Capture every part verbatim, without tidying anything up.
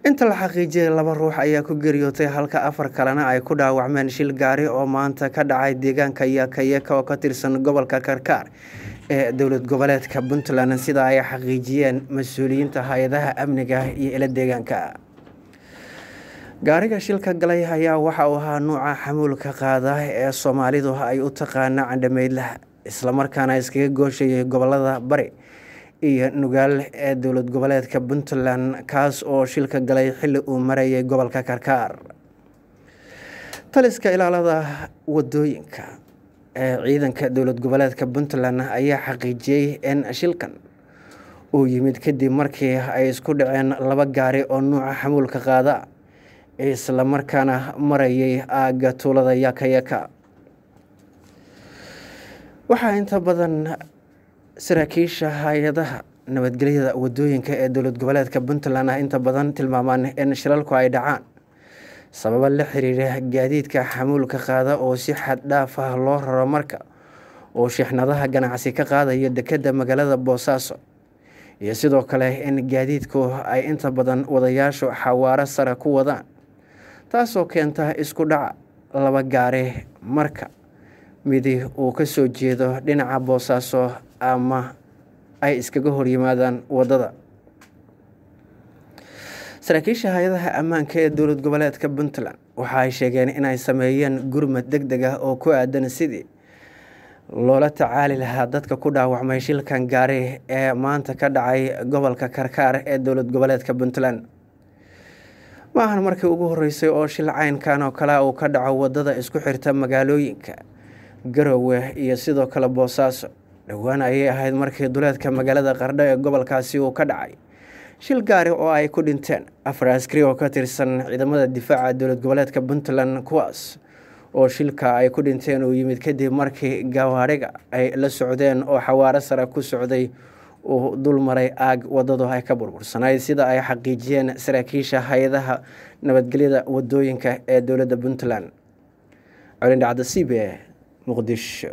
inta la xaqiijiyay laba ruux ayaa ku geeriyootay halka afar kalena ay ku dhaawacmeen shil gaari oo maanta ka dhacay deegaanka Yakayaka oo ka tirsan gobolka Karkar ee dowlad goboleedka Puntland sida ay xaqiijiyeen mas'uuliyiinta hay'adaha amniga iyo ila deegaanka. gaariga shilka galay ayaa waxa uu ahaa nooca xamuulka qaada ee Soomaalidu ay u taqaan candhameydlaha isla markaana iskaga gooshayay gobolada bari iyo nugaal ee dowlad goboleedka Puntland kaas oo shilka galay xilli uu marayay gobolka Karkar. taliska ilaalada wadooyinka ee ciidanka dowlad goboleedka Puntland ayaa xaqiijiyay in shilkan uu yimid kadib markii ay isku dhaceen laba gaari oo nooca xamuulka qaada isla markaana marayay aaga tuulada Yakayaka. waxaa inta badan saraakiisha hay'adaha nabadgelyada wadooyinka ee dowlad goboleedka Puntland inta badan tilmaamaan in shilalku ay dhacaan sabab la xiriira gaadiidka xamuulka qaada oo si xad dhaaf ah loo raro marka oo shixnadaha ganacsi ka qaadayo dekedda magaalada Boosaaso iyo sidoo kale in gaadiidku ay inta badan wadayaashu xawaare sare ku wadaan taasoo keenta isku dhac laba gaari marka midi uu ka soo jeedo dhinaca Boosaaso ama ay iskaga hor yimaadaan wadada. saraakiisha hay'adaha ammaanka ee dowlad goboleedka Puntland waxa ay sheegeen in ay sameeyeen gurmad degdeg ah oo ku aadan sidii loola tacaali lahaa dadka ku dhaawacmay shilkan gaari ee maanta ka dhacay gobolka Karkar ee dowlad goboleedka Puntland. maahan markii ugu horeysay oo shil caynkan oo kale uu ka dhaco wadada isku xirta magaalooyinka Garowe iyo sidoo kale Boosaaso. dhawaan ayay ahayd markii duleedka magaalada Qardho ee gobolkaasi uu ka dhacay shil gaari oo ay ku dhinteen afar askari oo ka tirsan ciidamada difaaca dowlad goboleedka Puntland kuwaas oo shilka ay ku dhinteen uu yimid kadib markii gawaariga ay la socdeen oo xawaare sare ku socday uu dul maray aag wadadu ay ka burbursanayd sida ay xaqiijiyeen saraakiisha hay'adaha nabadgelyada wadooyinka ee dowladda Puntland. Colin Dhacda C B A Muqdisho.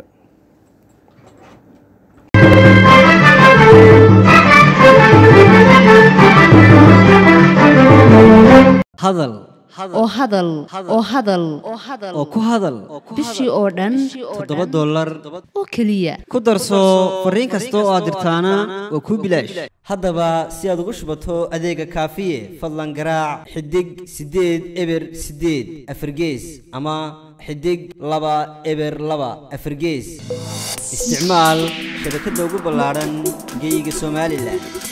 hadal oo hadal oo hadal oo ku hadal bishii oo dhan toddoba dollar oo kaliya ku darso fariin kasta oo aad dirtaana waa ku bilaash haddaba si aad ugu shubato adeega kaafiye fadlan garaac xidig sideed eber sideed afargees ama xidig laba eber laba afargees isticmaal shabakadda ugu ballaaran geyga Soomaaliland.